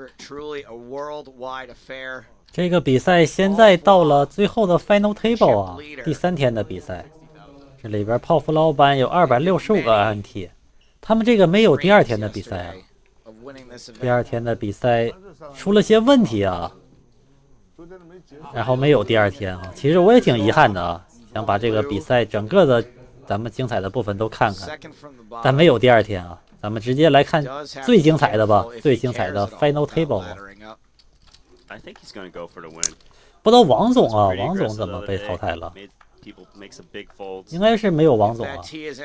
这个比赛现在到了最后的 Final Table 啊，第3天的比赛。这里边泡芙老板有265个 NT， 他们这个没有第2天的比赛啊。第2天的比赛出了些问题啊，然后没有第2天啊。其实我也挺遗憾的啊，想把这个比赛整个的咱们精彩的部分都看看，但没有第2天啊。咱们直接来看最精彩的吧，最精彩的 Final Table。不知道王总啊，王总怎么被淘汰了？应该是没有王总啊。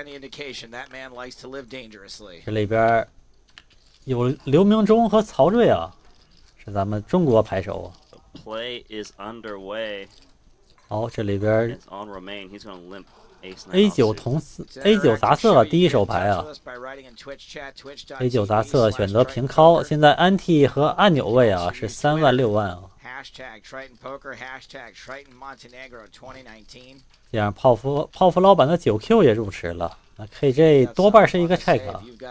这里边有刘明忠和曹睿啊，是咱们中国牌手。好，这里边 A9 同四 A9 杂色第一手牌啊 ，A9 杂色选择平敲，现在安 T 和按钮位啊是3万6万啊。这样泡芙老板的9Q 也入池了，那 KJ 多半是一个 check。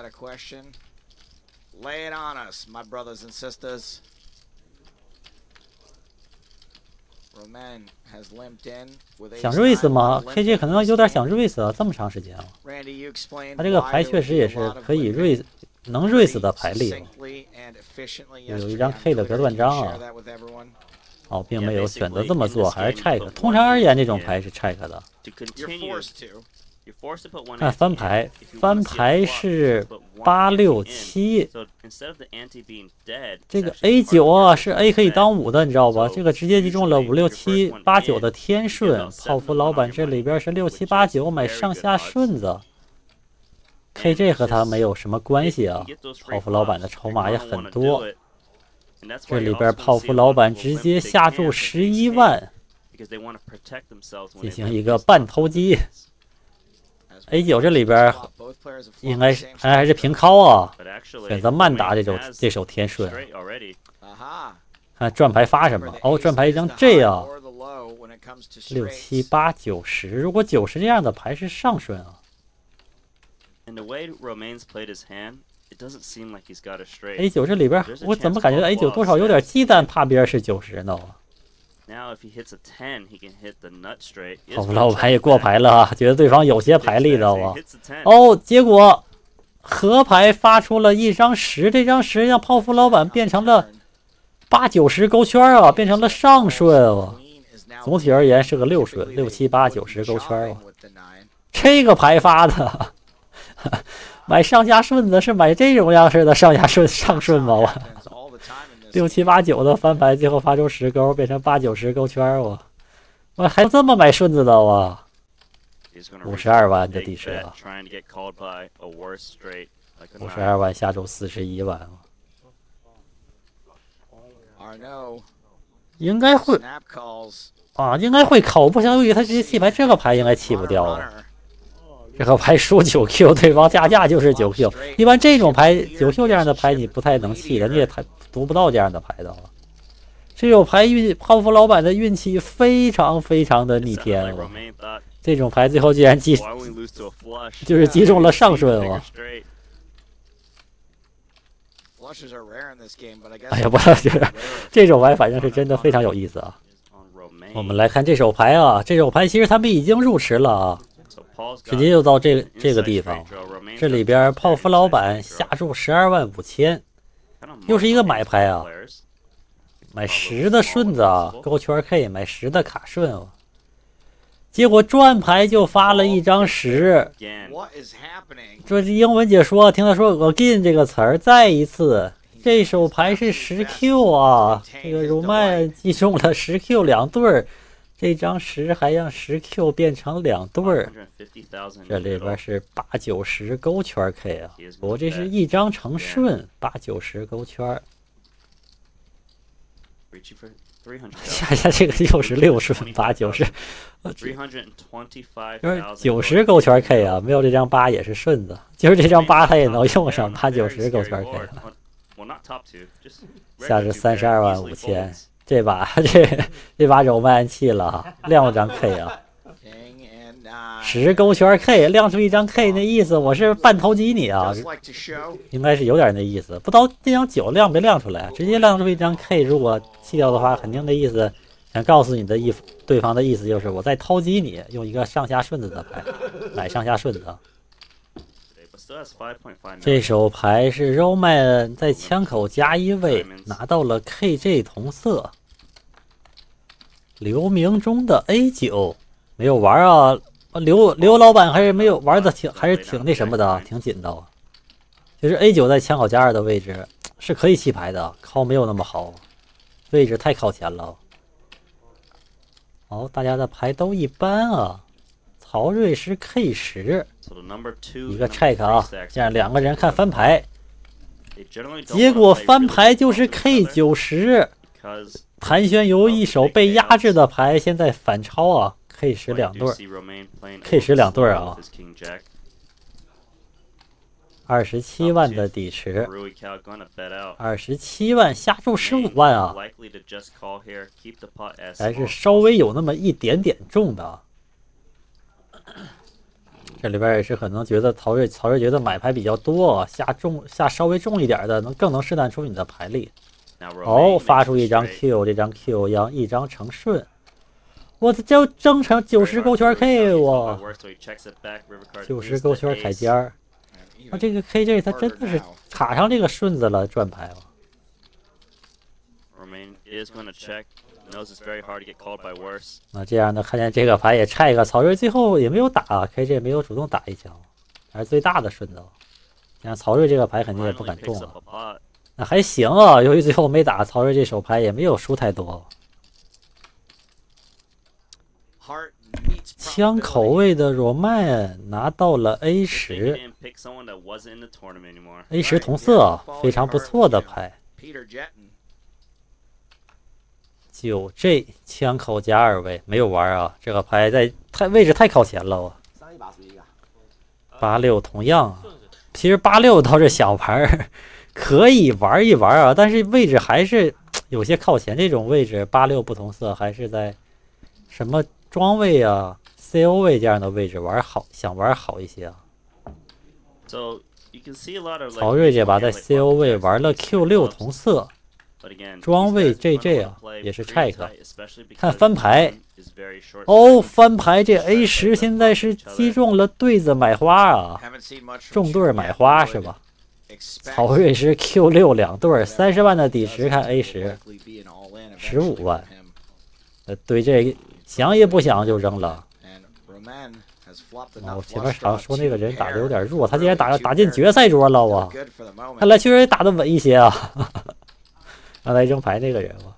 想 race 吗 ？KJ 可能有点想 race 啊，这么长时间啊。他这个牌确实也是可以 race， 能 race 的牌力。有一张 K 的格断章啊。哦，并没有选择这么做，还是 check。通常而言，这种牌是 check 的。看翻牌，翻牌是867，这个 A9 啊是 A 可以当5的，你知道吧？这个直接击中了5、6、7、8、9的天顺。泡芙老板这里边是6、7、8、9买上下顺子 ，KJ 和他没有什么关系啊。泡芙老板的筹码也很多，这里边泡芙老板直接下注11万，进行一个半投机。A9 这里边应该是还是平敲啊，选择慢打这手天顺。看转牌发什么？哦，转牌一张 J 啊，6、7、8、9、10。如果90这样的牌是上顺啊。A9 这里边我怎么感觉 A9 多少有点忌惮，怕别人是90呢？泡芙老板也过牌了啊，觉得对方有些牌力的啊。哦，结果合牌发出了一张10，这张10让泡芙老板变成了8、90勾圈啊，变成了上顺啊。总体而言是个6顺，6、7、8、90勾圈啊。这个牌发的，买上下顺子是买这种样式的上下顺上顺吗？我。6、7、8、9的翻牌，最后发出10勾，变成8、90勾圈我还这么买顺子的我，52万的底池了，52万下注41万应该会啊，应该会考，不相对于他直接弃牌，这个牌应该弃不掉啊。这个牌输9Q， 对方下架就是9Q。一般这种牌9Q 这样的牌你不太能弃的，你也读不到这样的牌的话。这种牌泡芙老板的运气非常非常的逆天了。这种牌最后居然就是击中了上顺了。哎呀，不是这种牌，反正是真的非常有意思啊。我们来看这手牌啊，这手牌其实他们已经入池了啊。直接就到这个地方，这里边泡芙老板下注12万5千，又是一个买牌啊，买10的顺子啊，勾圈 K 买10的卡顺啊，结果转牌就发了一张10，这是英文解说，听他说 again 这个词儿，再一次，这手牌是10Q 啊，这个如曼击中了10Q 2对儿。这张10还让10Q 变成2对儿，这里边是8、90勾圈 K 啊，我这是一张成顺8、90勾圈。下这个又是6顺8、90，就是90勾圈 K 啊，没有这张8也是顺子，就是这张8它也能用上8、90勾圈 K 啊。下是32万5千。这把柔曼气了，亮了张 K 啊！ 10勾圈 K 亮出一张 K， 那意思我是半投机你啊，应该是有点那意思。不知道这张9亮没亮出来，直接亮出一张 K， 如果弃掉的话，肯定那意思想告诉你的对方的意思就是我在投机你，用一个上下顺子的牌，买上下顺子。这手牌是 Roman 在枪口加1位，拿到了 KJ 同色。刘明中的 A9 没有玩啊，刘老板还是没有玩的还是挺那什么的，挺紧的。其实 A9 在枪口加2的位置是可以弃牌的，靠没有那么好，位置太靠前了。哦，大家的牌都一般啊。曹睿是 K10， 一个 check 啊，这样2个人看翻牌，结果翻牌就是 K90。谭轩由一手被压制的牌，现在反超啊 ，K10 2对，K10 2对啊，27万的底池，27万下注15万啊，还是稍微有那么一点点重的。这里边也是可能觉得曹睿觉得买牌比较多，下稍微重一点的，更能试探出你的牌力。哦，发出一张 Q， 这张 Q 让一张成顺，我就争成90勾圈 K， 我90勾圈凯尖儿。那这个 KJ 他真的是卡上这个顺子了，转牌了。那这样呢，看见这个牌也拆一个，曹睿最后也没有打 ，KJ 没有主动打一枪，还是最大的顺子。像曹睿这个牌肯定也不敢中了。那还行啊，由于最后没打，曹睿这手牌也没有输太多。枪口位的 Roman 拿到了 A10，A10 同色，非常不错的牌。9G 枪口加2位没有玩啊，这个牌位置太靠前了啊。86同样啊，其实86倒是小牌。可以玩一玩啊，但是位置还是有些靠前。这种位置86不同色，还是在什么庄位啊、CO 位这样的位置玩好，想玩好一些啊。曹睿这把在 CO 位玩了 Q6 同色，庄位 JJ 啊，也是 check。看翻牌，哦，翻牌这 A10 现在是击中了对子买花啊，中对买花是吧？曹睿是 Q6 2对，30万的底池，看 A10，15万。对这想也不想就扔了。哦，前面常说那个人打的有点弱，他竟然打进决赛桌了啊！看来确实打的稳一些啊。刚才扔牌那个人啊，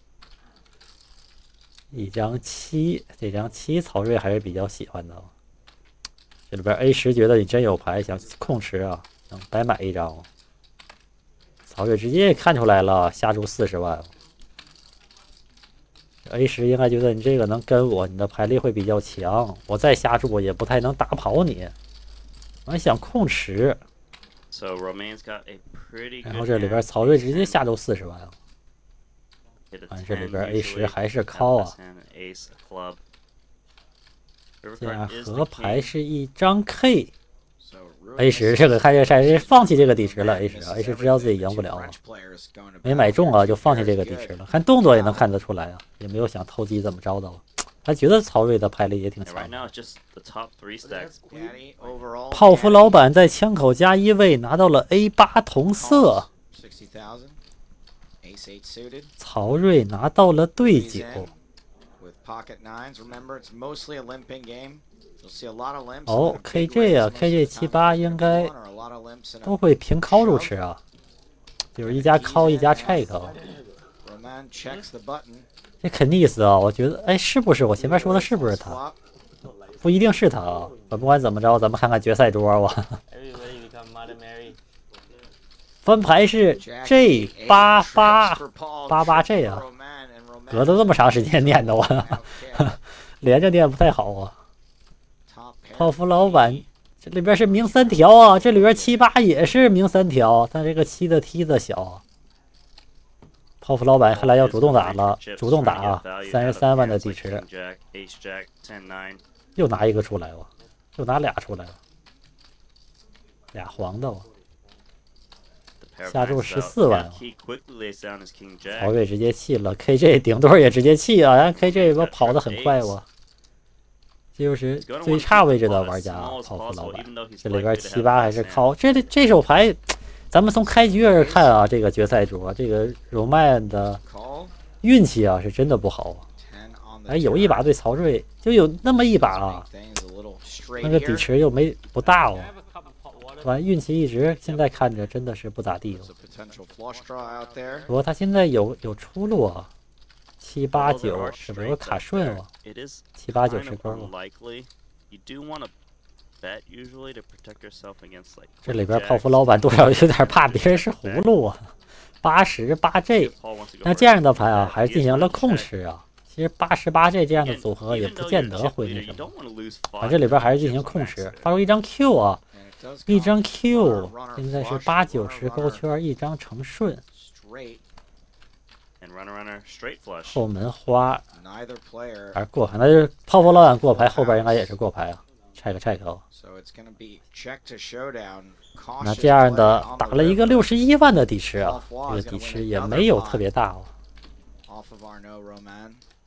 一张7，这张7曹睿还是比较喜欢的。这里边 A10 觉得你真有牌，想控持啊。白买一张，曹睿直接看出来了，下注40万。A10 应该觉得你这个能跟我，你的牌力会比较强，我再下注也不太能打跑你。我想控持，然后这里边曹睿直接下注40万。这里边 A10 还是 call 啊，这样合牌是一张 K。A10 这个看这赛是放弃这个底池了 ，A10 知道自己赢不了了，没买中啊就放弃这个底池了。看动作也能看得出来啊，也没有想偷鸡怎么着的。他觉得曹睿的牌力也挺强的。泡芙老板在枪口加1位拿到了 A8 同色，曹睿拿到了对9。哦 ，KJ 啊 ，KJ 78应该都会平 call 入池啊，就是一家 call 一家 check。这肯尼斯啊，我觉得，哎，是不是我前面说的是不是他？不一定是他啊。不管怎么着，咱们看看决赛桌吧。翻牌是 J8888J 啊，隔了这么长时间念的我，连着念不太好啊。泡芙老板这里边是明3条啊，这里边78也是明3条，但这个7的梯子小。泡芙老板看来要主动打了，主动打啊，33万的底池。 又拿一个出来吧，又拿俩出来了，俩黄的吧。下注14万啊！曹睿直接弃了 ，KJ 顶多也直接弃啊！然后 KJ 不跑得很快哇。这就是最差位置的玩家泡芙老板，这里边7、8还是靠这手牌。咱们从开局看啊，这个决赛组啊，这个 Roman 的运气啊是真的不好啊。哎，有一把对曹睿就有那么一把啊，那个底池又不大哦。完运气一直现在看着真的是不咋地了。不过他现在有出路啊，7、8、9是不是有卡顺了？7、8、9是勾了。这里边泡芙老板多少有点怕别人是葫芦啊。80、8G， 那这样的牌啊，还是进行了控吃啊。其实80、8G 这样的组合也不见得会那什么，啊，这里边还是进行控吃，发出一张 Q 啊。一张 Q， 现在是8、9、10勾圈，一张成顺，后门花，而过牌，那就是泡芙老板过牌，后边应该也是过牌啊 ，check 哦。那这样的打了一个61万的底池啊，这个底池也没有特别大哦。